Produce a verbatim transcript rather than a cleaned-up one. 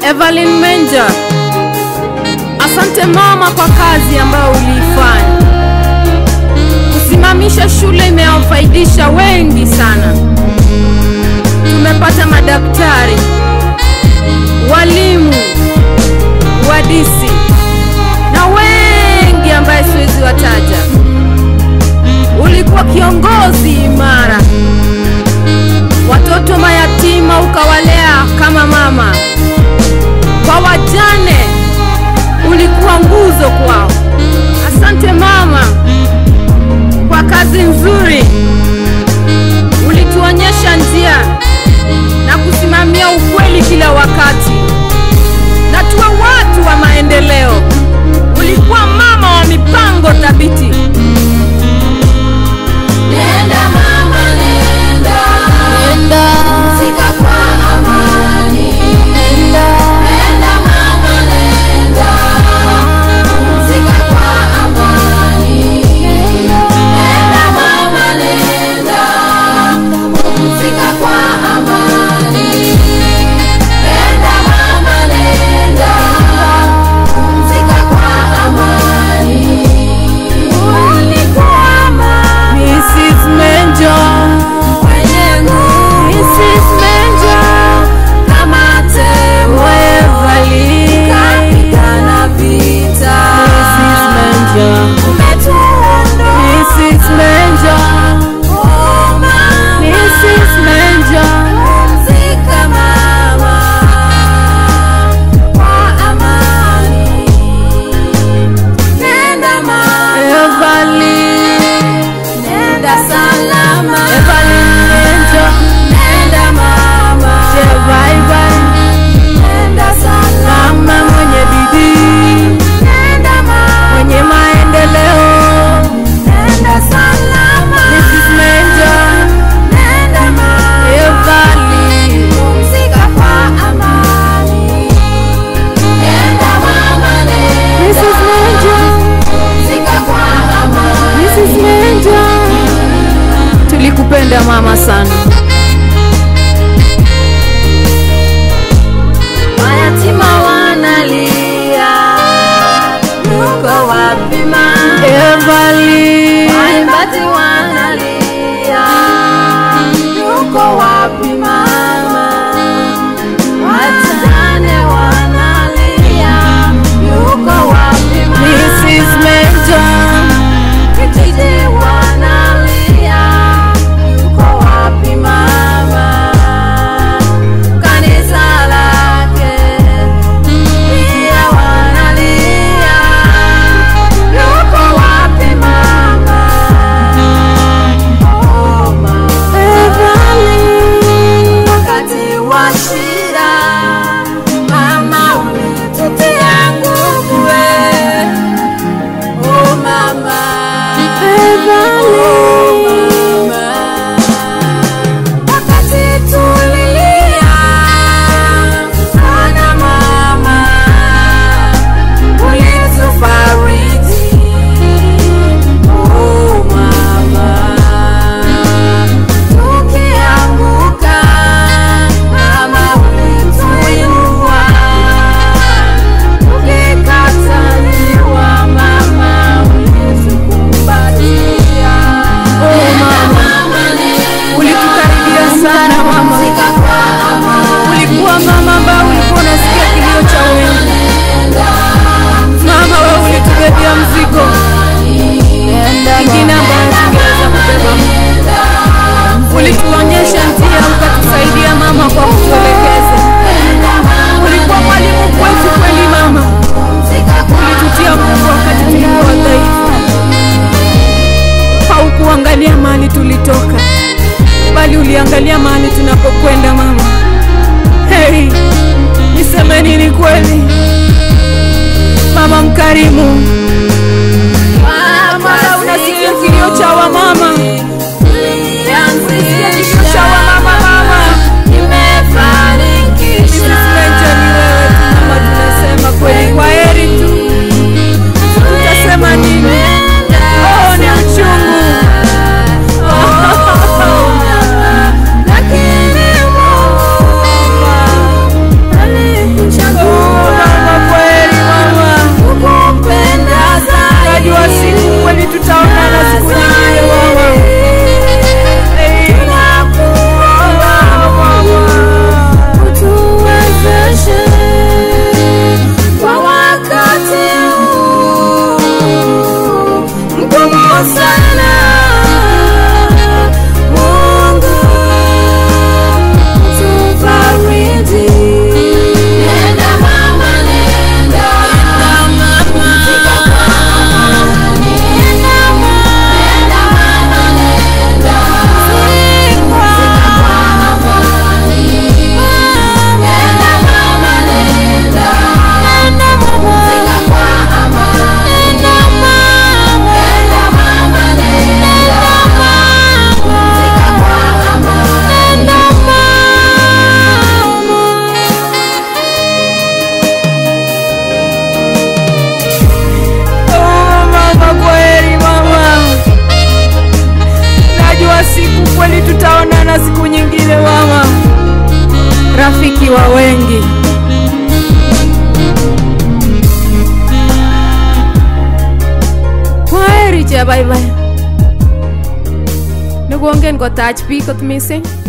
Evelyn Menja, asante mama kwa kazi ambayo uliifanya. Kusimamisha shule imewafaidisha wengi sana. Tumepata madaktari, walimu, wadisi na wengi ambaye siwezi wataja. Ulikuwa kiongozi imara. Watoto mayatima ukawalea kama mama. Kwa wajane ulikuwa nguzo kwao. Asante mama kwa kazi nzuri. Ulituonyesha njia na kusimamia ukweli kila wakati. Na tuwe watu wa maendeleo. Ulikuwa mama wa mipango thabiti. Nenda mama nenda, Nenda zika kwa amani. Nenda Nenda mama nenda, zika kwa amani. Nenda mama nenda, zika kwa amani. Nenda mama nenda, zika kwa amani. Ulikuwa mama Missus Menja, Missus Menja, kama tembo Evelyn, kapigana vita. Missus Menja, Umetuondoa Missus Menja, oh mama, Missus Menja, pumzika mama kwa amani. Nenda mama, Evelyn, nenda salama. Evelyn Menja, Nenda mama, bye bye, nenda salama. mama mwenye bidii, Nenda mama, mwenye maendeleo. nenda salama. Missus Menja, Nenda mama, Evelyn, pumzika kwa amani. Nenda mama, nenda Missus Menja, pumzika kwa amani. Missus Menja. Tulikupenda mama sana. Mayatima wanalia, yuko wapi mama? Evelyn, Waimbaji wanalia, yuko wapi mama? Wajane wanalia, yuko wapi mama? Missus Menja, Kijiji wanalia, yuko wapi mama? Kanisa lake pia wanalia, yuko wapi mama? Oh mama, Evelyn, wakati wa shida mama ulitutia nguvu we. Oh mama, Evelyn, wakati tulilia sana mama, ulitufariji. Oh mama, tukianguka mama ulituinua, tukikataliwa mama ulitukumbatia. oh mama, ulitukaribia sana mama. Ulikuwa mama ambaye ulikuwa unasikia kilio cha wengi. Mama wewe ulitubebea mzigo ingine ambayo tungeweza kubeba. Ulituonyesha njia, ukatusaidia mama kwa kutuelekeza. Ulikuwa mwalimu kwetu kweli mama. Ulitutia nguvu wakati tulikuwa dhaifu. Haukuangalia mahali tulitoka, bali uliangalia mahali tunapokwenda mama. Hey, niseme nini kweli? Mama mkarimu. Mama unasikia kilio cha wamama. Unasikia kilio cha wamama mama. Missus Menja ni wewe tu mama, tunasema kweli kwa heri tu. Tutasema nini? Oh, ni uchungu. Lakini Mungu nekongen kotach biik kot mising.